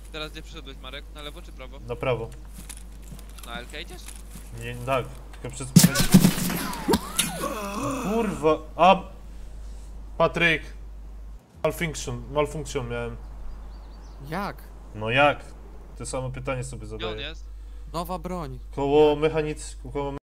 Teraz gdzie przyszedłeś, Marek? Na lewo czy prawo? Na prawo. Na LK idziesz? Nie, tak, tylko przez moment. Kurwa, a... Patryk. Malfunction miałem. Jak? No jak? To samo pytanie sobie Gdzie on zadaję. jest? Nowa broń. Koło mechanicznego, koło